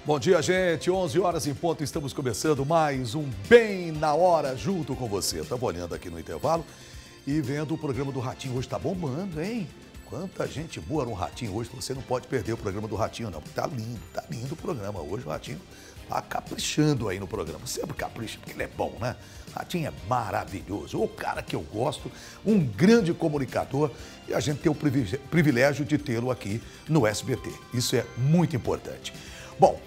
Bom dia, gente. 11 horas em ponto, estamos começando mais um Bem na Hora junto com você. Eu estava olhando aqui no intervalo e vendo o programa do Ratinho. Hoje está bombando, hein? Quanta gente boa no Ratinho hoje. Você não pode perder o programa do Ratinho, não. Tá lindo o programa. Hoje o Ratinho tá caprichando aí no programa. Sempre capricha, porque ele é bom, né? Ratinho é maravilhoso. O cara que eu gosto, um grande comunicador, e a gente tem o privilégio de tê-lo aqui no SBT. Isso é muito importante. Bom,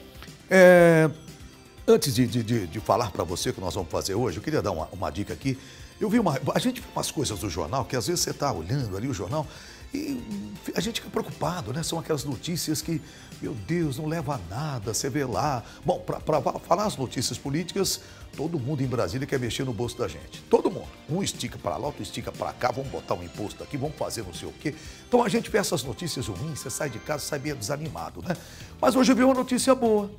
antes de falar para você o que nós vamos fazer hoje, eu queria dar uma dica aqui. A gente vê umas coisas do jornal que às vezes você está olhando ali o jornal e a gente fica preocupado, né? São aquelas notícias que, meu Deus, não leva a nada, você vê lá. Bom, para falar as notícias políticas, todo mundo em Brasília quer mexer no bolso da gente. Todo mundo. Um estica para lá, outro estica para cá, vamos botar um imposto aqui, vamos fazer não sei o quê. Então a gente vê essas notícias ruins, você sai de casa, sai meio desanimado, né? Mas hoje eu vi uma notícia boa.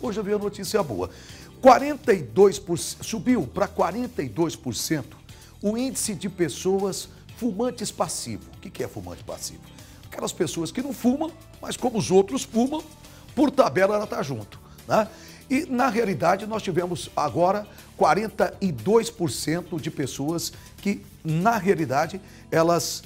42%, subiu para 42% o índice de pessoas fumantes passivos. O que é fumante passivo? Aquelas pessoas que não fumam, mas como os outros fumam, por tabela ela está junto, né? E na realidade nós tivemos agora 42% de pessoas que na realidade elas,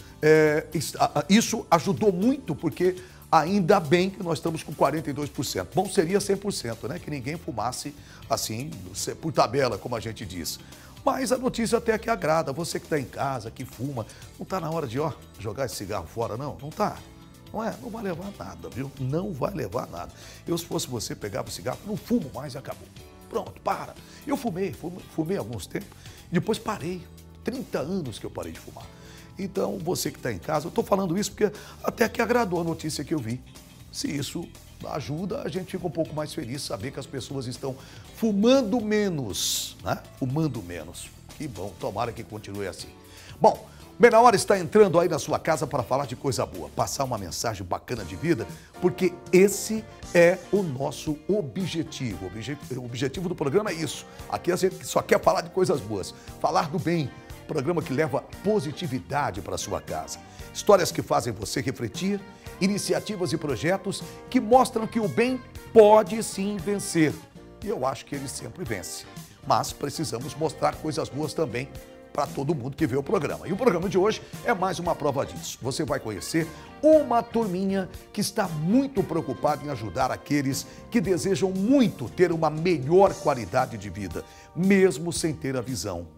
isso ajudou muito porque ainda bem que nós estamos com 42%. Bom, seria 100%, né? Que ninguém fumasse assim, por tabela, como a gente diz. Mas a notícia até que agrada. Você que está em casa, que fuma, não está na hora de jogar esse cigarro fora, não? Não está. Não vai levar nada, viu? Não vai levar nada. Eu, se fosse você, pegava o cigarro, não fumo mais e acabou. Pronto, para. Eu fumei alguns tempos e depois parei. 30 anos que eu parei de fumar. Então, você que está em casa, eu estou falando isso porque até que agradou a notícia que eu vi. Se isso ajuda, a gente fica um pouco mais feliz saber que as pessoas estão fumando menos, né? Fumando menos. Que bom, tomara que continue assim. Bom, Bem na Hora está entrando aí na sua casa para falar de coisa boa, passar uma mensagem bacana de vida, porque esse é o nosso objetivo. O objetivo do programa é isso. Aqui a gente só quer falar de coisas boas, falar do bem. Programa que leva positividade para a sua casa. Histórias que fazem você refletir, iniciativas e projetos que mostram que o bem pode sim vencer. E eu acho que ele sempre vence. Mas precisamos mostrar coisas boas também para todo mundo que vê o programa. E o programa de hoje é mais uma prova disso. Você vai conhecer uma turminha que está muito preocupada em ajudar aqueles que desejam muito ter uma melhor qualidade de vida, mesmo sem ter a visão.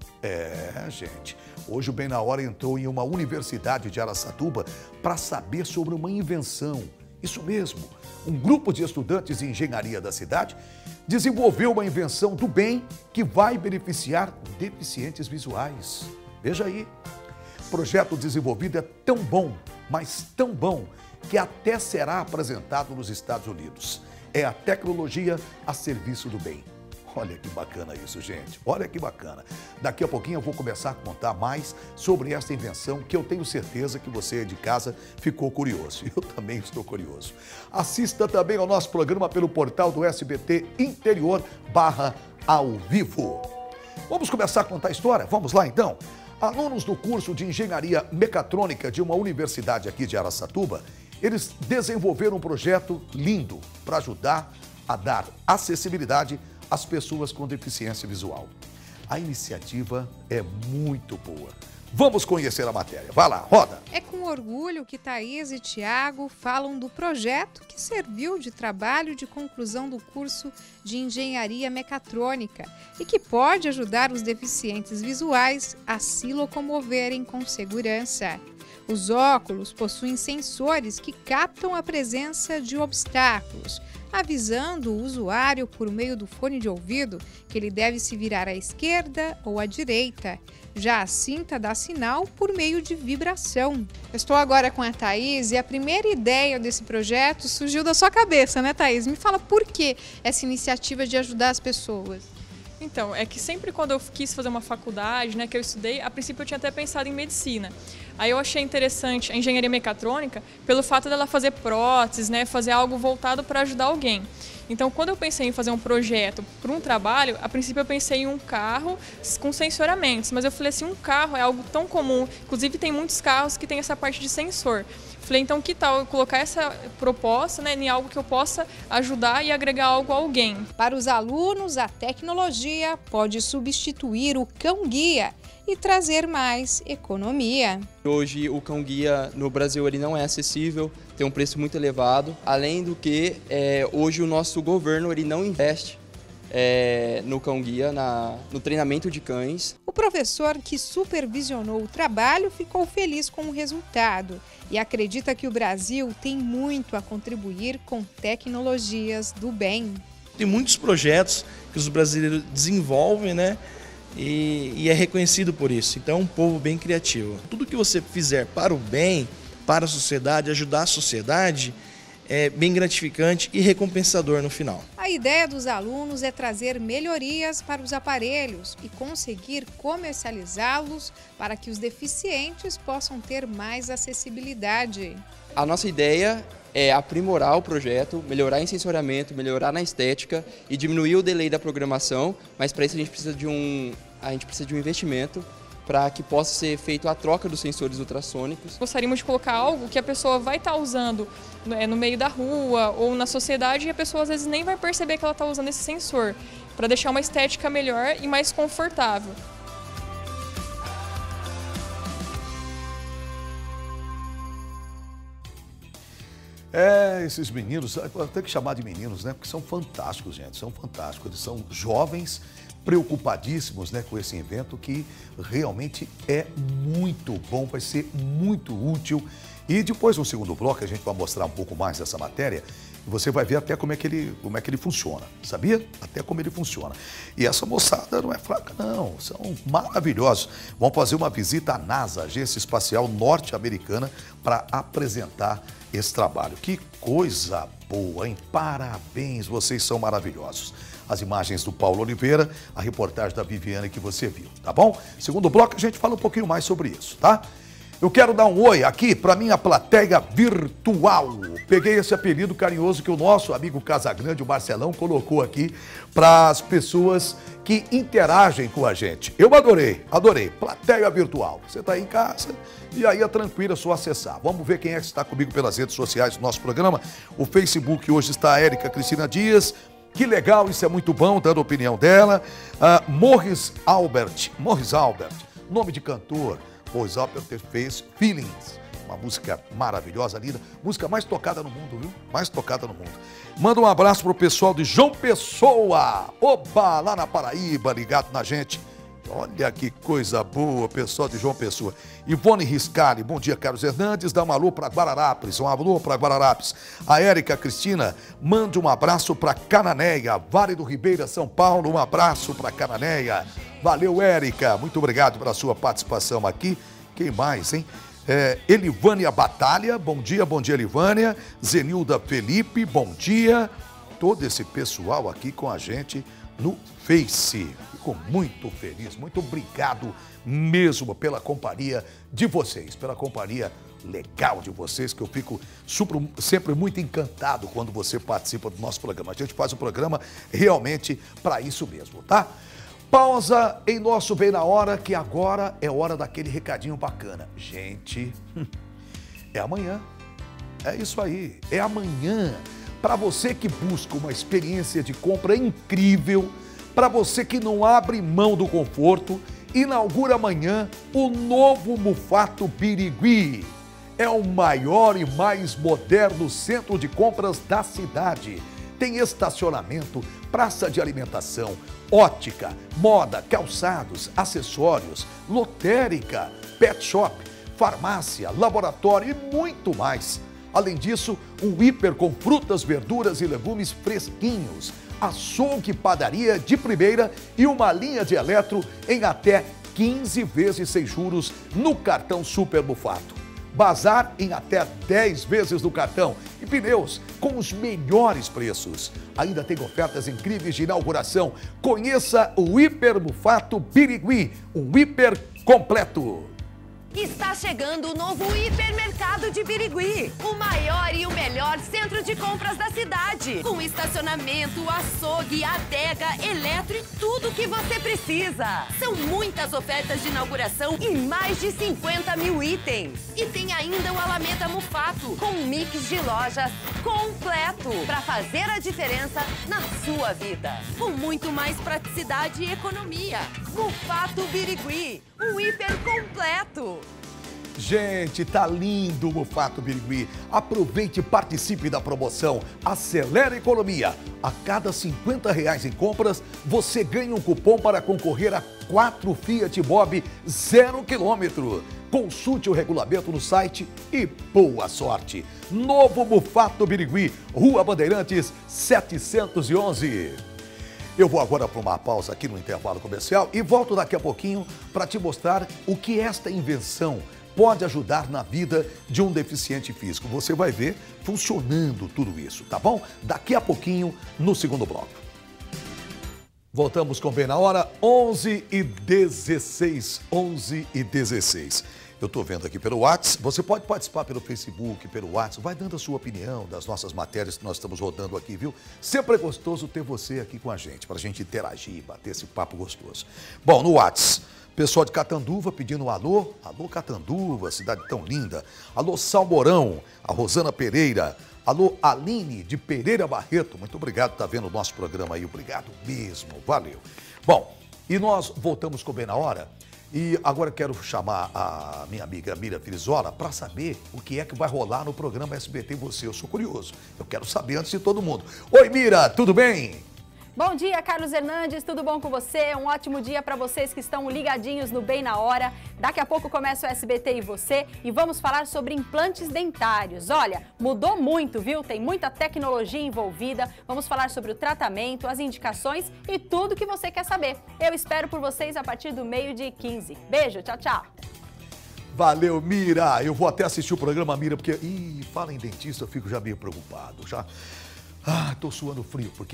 Gente, hoje o Bem na Hora entrou em uma universidade de Araçatuba para saber sobre uma invenção. Isso mesmo, um grupo de estudantes de engenharia da cidade desenvolveu uma invenção do bem que vai beneficiar deficientes visuais. Veja aí, o projeto desenvolvido é tão bom, mas tão bom, que até será apresentado nos Estados Unidos. É a tecnologia a serviço do bem. Olha que bacana isso, gente. Olha que bacana. Daqui a pouquinho eu vou começar a contar mais sobre essa invenção que eu tenho certeza que você de casa ficou curioso. Eu também estou curioso. Assista também ao nosso programa pelo portal do SBT Interior /ao vivo. Vamos começar a contar a história? Vamos lá então? Alunos do curso de Engenharia Mecatrônica de uma universidade aqui de Araçatuba, eles desenvolveram um projeto lindo para ajudar a dar acessibilidade às pessoas com deficiência visual. A iniciativa é muito boa. Vamos conhecer a matéria. Vai lá, roda! É com orgulho que Thaís e Tiago falam do projeto que serviu de trabalho de conclusão do curso de Engenharia Mecatrônica e que pode ajudar os deficientes visuais a se locomoverem com segurança. Os óculos possuem sensores que captam a presença de obstáculos, avisando o usuário por meio do fone de ouvido que ele deve se virar à esquerda ou à direita. Já a cinta dá sinal por meio de vibração. Eu estou agora com a Thaís e a primeira ideia desse projeto surgiu da sua cabeça, né, Thaís? Me fala por que essa iniciativa de ajudar as pessoas. Então, é que sempre quando eu quis fazer uma faculdade, né, que eu estudei, a princípio eu tinha até pensado em medicina. Aí eu achei interessante a engenharia mecatrônica pelo fato dela fazer próteses, né, fazer algo voltado para ajudar alguém. Então, quando eu pensei em fazer um projeto para um trabalho, a princípio eu pensei em um carro com sensoramentos, mas eu falei assim, um carro é algo tão comum, inclusive tem muitos carros que tem essa parte de sensor. Falei, então que tal eu colocar essa proposta, né, em algo que eu possa ajudar e agregar algo a alguém. Para os alunos, a tecnologia pode substituir o cão-guia e trazer mais economia. Hoje o cão-guia no Brasil ele não é acessível, tem um preço muito elevado. Além do que, hoje o nosso governo ele não investe no cão-guia, no treinamento de cães. O professor que supervisionou o trabalho ficou feliz com o resultado e acredita que o Brasil tem muito a contribuir com tecnologias do bem. Tem muitos projetos que os brasileiros desenvolvem, né? E é reconhecido por isso. Então é um povo bem criativo. Tudo que você fizer para o bem, para a sociedade, ajudar a sociedade, é bem gratificante e recompensador no final. A ideia dos alunos é trazer melhorias para os aparelhos e conseguir comercializá-los para que os deficientes possam ter mais acessibilidade. A nossa ideia é aprimorar o projeto, melhorar em sensoriamento, melhorar na estética e diminuir o delay da programação, mas para isso a gente precisa de um investimento para que possa ser feita a troca dos sensores ultrassônicos. Gostaríamos de colocar algo que a pessoa vai estar usando no meio da rua ou na sociedade e a pessoa às vezes nem vai perceber que ela está usando esse sensor, para deixar uma estética melhor e mais confortável. Esses meninos, tem que chamar de meninos, né? Porque são fantásticos, gente, são fantásticos. Eles são jovens, preocupadíssimos, né, com esse evento que realmente é muito bom, vai ser muito útil. E depois, no segundo bloco, a gente vai mostrar um pouco mais dessa matéria e você vai ver até como é que ele funciona, sabia? Até como ele funciona. E essa moçada não é fraca, não, são maravilhosos. Vão fazer uma visita à NASA, Agência Espacial Norte-Americana, para apresentar esse trabalho. Que coisa boa, hein? Parabéns, vocês são maravilhosos. As imagens do Paulo Oliveira, a reportagem da Viviane que você viu, tá bom? Segundo bloco a gente fala um pouquinho mais sobre isso, tá? Eu quero dar um oi aqui para minha plateia virtual. Peguei esse apelido carinhoso que o nosso amigo Casagrande, o Marcelão, colocou aqui para as pessoas que interagem com a gente. Eu adorei. Plateia virtual. Você está aí em casa e aí é tranquilo, é só acessar. Vamos ver quem é que está comigo pelas redes sociais do nosso programa. O Facebook hoje está a Érica Cristina Dias. Que legal, isso é muito bom, dando a opinião dela. Morris Albert, nome de cantor. Morris Albert fez Feelings, uma música maravilhosa, linda. Música mais tocada no mundo, viu? Mais tocada no mundo. Manda um abraço pro pessoal de João Pessoa. Opa, lá na Paraíba, ligado na gente. Olha que coisa boa, pessoal de João Pessoa. Ivone Riscali, bom dia, Carlos Hernandes, dá um alô para Guararapes, A Érica Cristina, mande um abraço para Cananéia, Vale do Ribeira, São Paulo, um abraço para Cananéia. Valeu, Érica, muito obrigado pela sua participação aqui. Quem mais, hein? Elivânia Batalha, bom dia, Elivânia. Zenilda Felipe, bom dia. Todo esse pessoal aqui com a gente no Face. Fico muito feliz, muito obrigado mesmo pela companhia de vocês, pela companhia legal de vocês, que eu fico sempre muito encantado quando você participa do nosso programa. A gente faz um programa realmente para isso mesmo, tá? Pausa em nosso Bem na Hora, que agora é hora daquele recadinho bacana. Gente, é amanhã. É isso aí, é amanhã. Para você que busca uma experiência de compra incrível, para você que não abre mão do conforto, inaugura amanhã o novo Mufato Birigui. É o maior e mais moderno centro de compras da cidade. Tem estacionamento, praça de alimentação, ótica, moda, calçados, acessórios, lotérica, pet shop, farmácia, laboratório e muito mais. Além disso, um hiper com frutas, verduras e legumes fresquinhos, açougue, padaria de primeira e uma linha de eletro em até 15 vezes sem juros no cartão Super Mufato. Bazar em até 10 vezes no cartão e pneus com os melhores preços. Ainda tem ofertas incríveis de inauguração. Conheça o Hiper Mufato Birigui, um hiper completo. Está chegando o novo Hipermercado de Birigui, o maior e o melhor centro de compras da cidade, com estacionamento, açougue, adega, eletro e tudo que você precisa. São muitas ofertas de inauguração e mais de 50 mil itens. E tem ainda o Alameda Mufato, com um mix de lojas completo para fazer a diferença na sua vida. Com muito mais praticidade e economia. Mufato Birigui, um hiper completo. Gente, tá lindo o Mufato Birigui. Aproveite e participe da promoção. Acelera a economia. A cada R$50 em compras, você ganha um cupom para concorrer a 4 Fiat Mobi 0 km. Consulte o regulamento no site e boa sorte. Novo Mufato Birigui, Rua Bandeirantes 711. Eu vou agora para uma pausa aqui no intervalo comercial e volto daqui a pouquinho para te mostrar o que esta invenção pode ajudar na vida de um deficiente físico. Você vai ver funcionando tudo isso, tá bom? Daqui a pouquinho no segundo bloco. Voltamos com Bem na Hora, 11h16, 11h16. Eu estou vendo aqui pelo WhatsApp, você pode participar pelo Facebook, pelo WhatsApp, vai dando a sua opinião das nossas matérias que nós estamos rodando aqui, viu? Sempre é gostoso ter você aqui com a gente, para a gente interagir, bater esse papo gostoso. Bom, no WhatsApp, pessoal de Catanduva pedindo um alô, alô Catanduva, cidade tão linda, alô Salmourão, a Rosana Pereira, alô Aline de Pereira Barreto, muito obrigado por estar vendo o nosso programa aí, obrigado mesmo, valeu. Bom, e nós voltamos com Bem na Hora. E agora quero chamar a minha amiga Mira Filizola para saber o que é que vai rolar no programa SBT Você. Eu sou curioso, eu quero saber antes de todo mundo. Oi Mira, tudo bem? Bom dia, Carlos Hernandes, tudo bom com você? Um ótimo dia para vocês que estão ligadinhos no Bem na Hora. Daqui a pouco começa o SBT e Você e vamos falar sobre implantes dentários. Olha, mudou muito, viu? Tem muita tecnologia envolvida. Vamos falar sobre o tratamento, as indicações e tudo que você quer saber. Eu espero por vocês a partir do 12h15. Beijo, tchau, tchau. Valeu, Mira. Eu vou até assistir o programa, Mira, porque... fala em dentista, eu fico já meio preocupado, já... tô suando frio, porque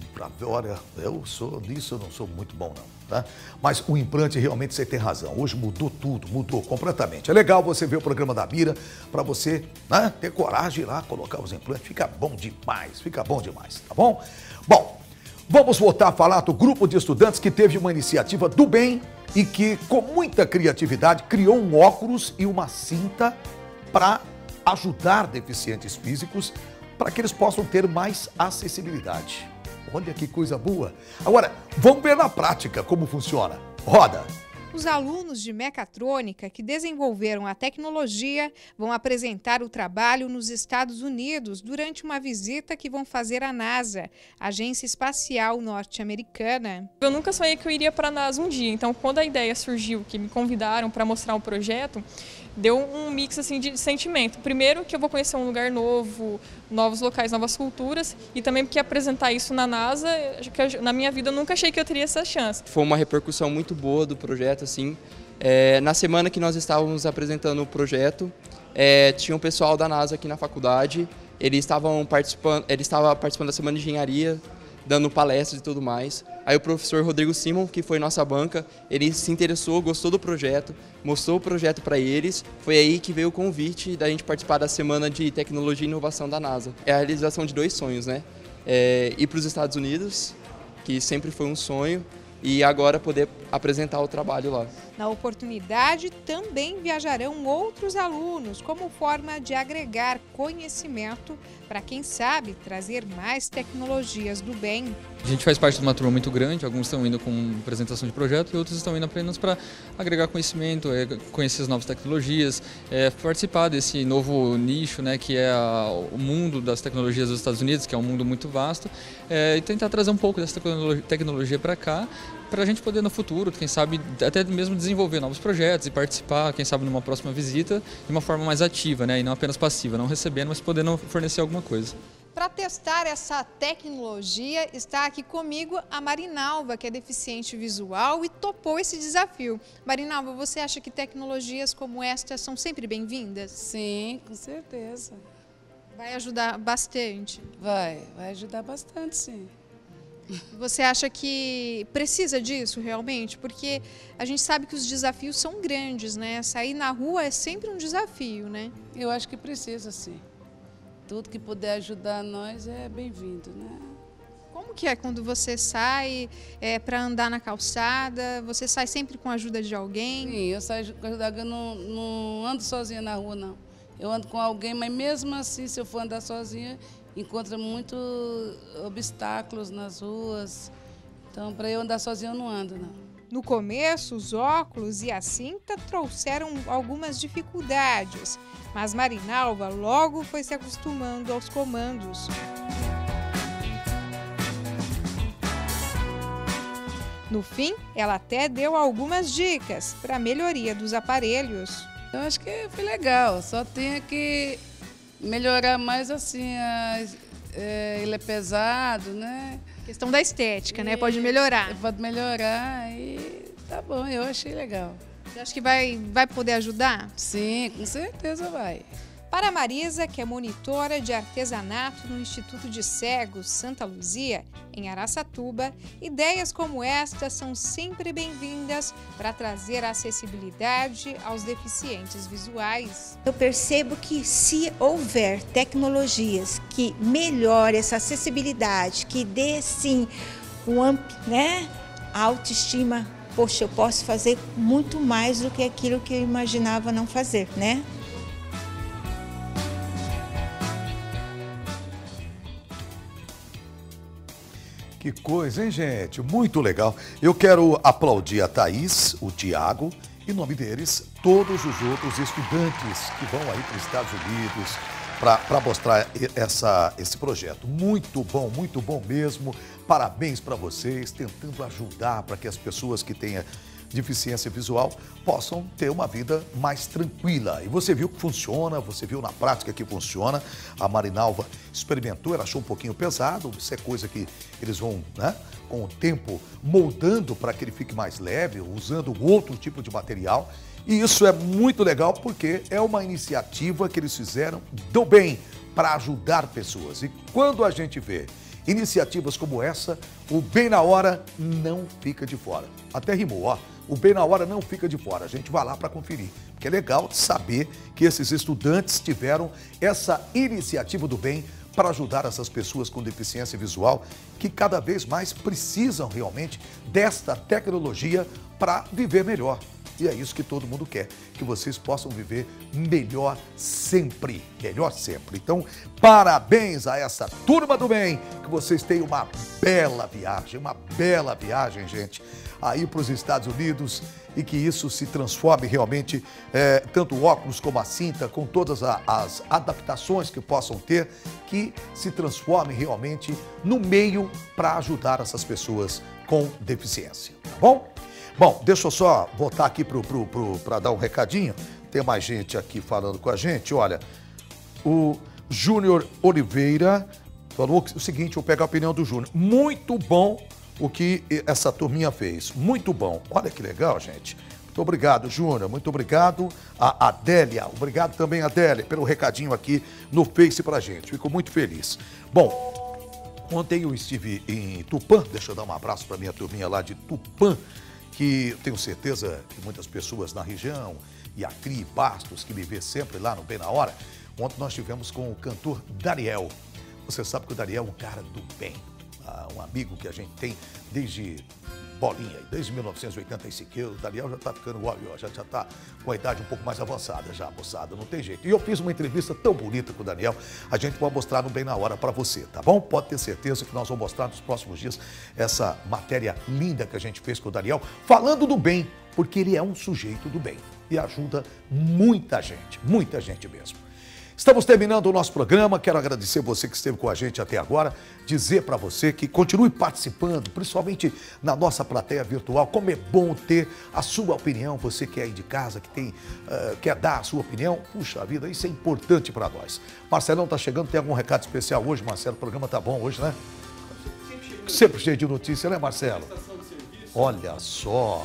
olha, eu sou nisso, eu não sou muito bom não, tá? Mas o implante realmente você tem razão, hoje mudou tudo, mudou completamente. É legal você ver o programa da Mira, para você, né, ter coragem de ir lá colocar os implantes, fica bom demais, tá bom? Bom, vamos voltar a falar do grupo de estudantes que teve uma iniciativa do bem e que, com muita criatividade, criou um óculos e uma cinta para ajudar deficientes físicos para que eles possam ter mais acessibilidade. Olha que coisa boa. Agora, vamos ver na prática como funciona. Roda! Os alunos de mecatrônica que desenvolveram a tecnologia vão apresentar o trabalho nos Estados Unidos durante uma visita que vão fazer à NASA, Agência Espacial Norte-Americana. Eu nunca sonhei que eu iria para a NASA um dia, então quando a ideia surgiu, que me convidaram para mostrar um projeto, deu um mix assim de sentimento. Primeiro que eu vou conhecer um lugar novo, novos locais, novas culturas, e também porque apresentar isso na NASA, que na minha vida eu nunca achei que eu teria essa chance. Foi uma repercussão muito boa do projeto, assim. Na semana que nós estávamos apresentando o projeto, tinha um pessoal da NASA aqui na faculdade, eles estavam participando da Semana de Engenharia, dando palestras e tudo mais. Aí o professor Rodrigo Simon, que foi nossa banca, ele se interessou, gostou do projeto, mostrou o projeto para eles. Foi aí que veio o convite da gente participar da Semana de Tecnologia e Inovação da NASA. É a realização de 2 sonhos, né? Ir para os Estados Unidos, que sempre foi um sonho, e agora poder apresentar o trabalho lá. Na oportunidade, também viajarão outros alunos, como forma de agregar conhecimento para, quem sabe, trazer mais tecnologias do bem. A gente faz parte de uma turma muito grande, alguns estão indo com apresentação de projeto e outros estão indo apenas para agregar conhecimento, conhecer as novas tecnologias, participar desse novo nicho, né, que é o mundo das tecnologias dos Estados Unidos, que é um mundo muito vasto, e tentar trazer um pouco dessa tecnologia para cá, para a gente poder no futuro, quem sabe, até mesmo desenvolver novos projetos e participar, quem sabe, numa próxima visita de uma forma mais ativa, né, e não apenas passiva, não recebendo, mas podendo fornecer alguma coisa. Para testar essa tecnologia, está aqui comigo a Marinalva, que é deficiente visual e topou esse desafio. Marinalva, você acha que tecnologias como esta são sempre bem-vindas? Sim, com certeza. Vai ajudar bastante? Vai ajudar bastante, sim. Você acha que precisa disso realmente? Porque a gente sabe que os desafios são grandes, né? Sair na rua é sempre um desafio, né? Eu acho que precisa, sim. Tudo que puder ajudar nós é bem-vindo, né? Como que é quando você sai para andar na calçada? Você sai sempre com a ajuda de alguém? Sim, eu saio com a ajuda de alguém, não ando sozinha na rua, não. Eu ando com alguém, mas mesmo assim, se eu for andar sozinha, encontra muitos obstáculos nas ruas. Então, para eu andar sozinha, eu não ando, não. No começo, os óculos e a cinta trouxeram algumas dificuldades, mas Marinalva logo foi se acostumando aos comandos. No fim, ela até deu algumas dicas para a melhoria dos aparelhos. Eu acho que foi legal, só tinha que melhorar mais assim, ele é pesado, né? Questão da estética, né? Pode melhorar. Pode melhorar e tá bom, eu achei legal. Você acha que vai poder ajudar? Sim, com certeza vai. Para a Marisa, que é monitora de artesanato no Instituto de Cegos Santa Luzia, em Araçatuba, ideias como esta são sempre bem-vindas para trazer acessibilidade aos deficientes visuais. Eu percebo que se houver tecnologias que melhorem essa acessibilidade, que dê sim né, a autoestima, poxa, eu posso fazer muito mais do que aquilo que eu imaginava não fazer, né? Que coisa, hein, gente? Muito legal. Eu quero aplaudir a Thaís, o Tiago, e, em nome deles, todos os outros estudantes que vão aí para os Estados Unidos para mostrar esse projeto. Muito bom mesmo. Parabéns para vocês, tentando ajudar para que as pessoas que tenham deficiência visual possam ter uma vida mais tranquila. E você viu que funciona, você viu na prática que funciona. A Marinalva experimentou, ela achou um pouquinho pesado, isso é coisa que eles vão, né, com o tempo moldando para que ele fique mais leve, usando outro tipo de material. E isso é muito legal porque é uma iniciativa que eles fizeram do bem para ajudar pessoas. E quando a gente vê iniciativas como essa, o Bem na Hora não fica de fora. Até rimou, ó. O Bem na Hora não fica de fora. A gente vai lá para conferir. Porque é legal saber que esses estudantes tiveram essa iniciativa do bem para ajudar essas pessoas com deficiência visual que cada vez mais precisam realmente desta tecnologia para viver melhor. E é isso que todo mundo quer, que vocês possam viver melhor sempre, Então, parabéns a essa turma do bem, que vocês tenham uma bela viagem, gente, aí para os Estados Unidos e que isso se transforme realmente, tanto o óculos como a cinta, com todas as adaptações que possam ter, que se transforme realmente no meio para ajudar essas pessoas com deficiência, tá bom? Bom, deixa eu só voltar aqui para dar um recadinho. Tem mais gente aqui falando com a gente. Olha, o Júnior Oliveira falou o seguinte, vou pegar a opinião do Júnior. Muito bom o que essa turminha fez. Muito bom. Olha que legal, gente. Muito obrigado, Júnior. Muito obrigado a Adélia. Obrigado também, Adélia, pelo recadinho aqui no Face pra gente. Fico muito feliz. Bom, ontem eu estive em Tupã. Deixa eu dar um abraço para minha turminha lá de Tupã, que eu tenho certeza que muitas pessoas na região, Iacri, Bastos, que me vê sempre lá no Bem na Hora. Ontem nós estivemos com o cantor Dariel. Você sabe que o Dariel é um cara do bem, um amigo que a gente tem desde bolinha, desde 1985. O Dariel já está ficando, já está com a idade um pouco mais avançada já, moçada, não tem jeito. E eu fiz uma entrevista tão bonita com o Daniel, a gente vai mostrar no Bem na Hora para você, tá bom? Pode ter certeza que nós vamos mostrar nos próximos dias essa matéria linda que a gente fez com o Daniel, falando do bem, porque ele é um sujeito do bem e ajuda muita gente mesmo. Estamos terminando o nosso programa, quero agradecer você que esteve com a gente até agora, dizer para você que continue participando, principalmente na nossa plateia virtual, como é bom ter a sua opinião, você que é aí de casa, que quer dar a sua opinião, puxa vida, isso é importante para nós. Marcelão tá chegando, tem algum recado especial hoje, Marcelo? O programa tá bom hoje, né? Sempre cheio de notícia, né, Marcelo? Olha só.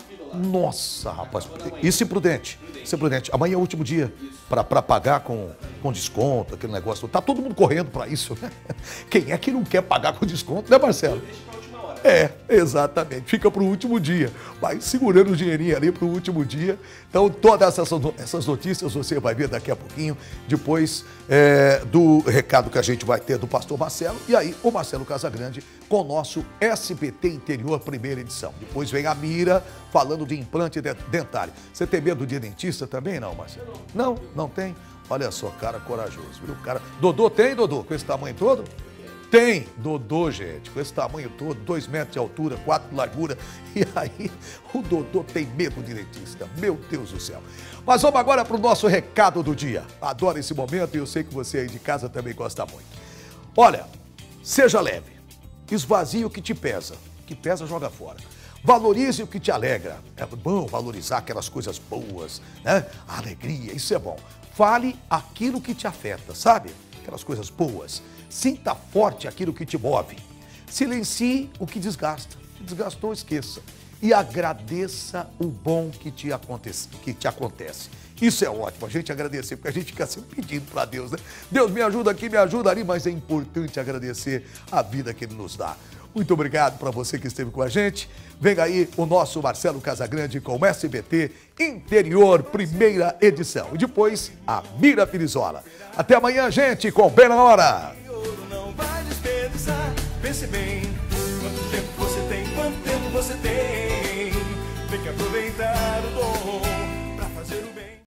Nossa, rapaz, isso é imprudente. Amanhã é o último dia para pagar com com desconto, aquele negócio. Tá todo mundo correndo para isso, né? Quem é que não quer pagar com desconto, né, Marcelo? É, exatamente. Fica para o último dia. Vai segurando o dinheirinho ali para o último dia. Então, todas essas notícias você vai ver daqui a pouquinho, depois do recado que a gente vai ter do pastor Marcelo. E aí, o Marcelo Casagrande com o nosso SBT Interior, primeira edição. Depois vem a Mira falando de implante dentário. Você tem medo de dentista também, não, Marcelo? Não, não tem? Olha só, cara corajoso, viu? Cara... Dodô tem, Dodô? Com esse tamanho todo? Tem, Dodô, gente, com esse tamanho todo, 2 metros de altura, 4 de largura, e aí o Dodô tem medo de dentista, meu Deus do céu. Mas vamos agora para o nosso recado do dia. Adoro esse momento e eu sei que você aí de casa também gosta muito. Olha, seja leve, esvazie o que pesa joga fora. Valorize o que te alegra, é bom valorizar aquelas coisas boas, né? A alegria, isso é bom. Fale aquilo que te afeta, sabe? Aquelas coisas boas. Sinta forte aquilo que te move. Silencie o que desgasta. O que desgastou, esqueça. E agradeça o bom que te acontece. Isso é ótimo, a gente agradecer, porque a gente fica sempre pedindo para Deus, né? Deus me ajuda aqui, me ajuda ali, mas é importante agradecer a vida que Ele nos dá. Muito obrigado para você que esteve com a gente. Vem aí o nosso Marcelo Casagrande com o SBT Interior, primeira edição. E depois a Mira Pirizola. Até amanhã, gente, com Bem na Hora. Não vai desperdiçar, pense bem. Quanto tempo você tem, quanto tempo você tem. Tem que aproveitar o dom.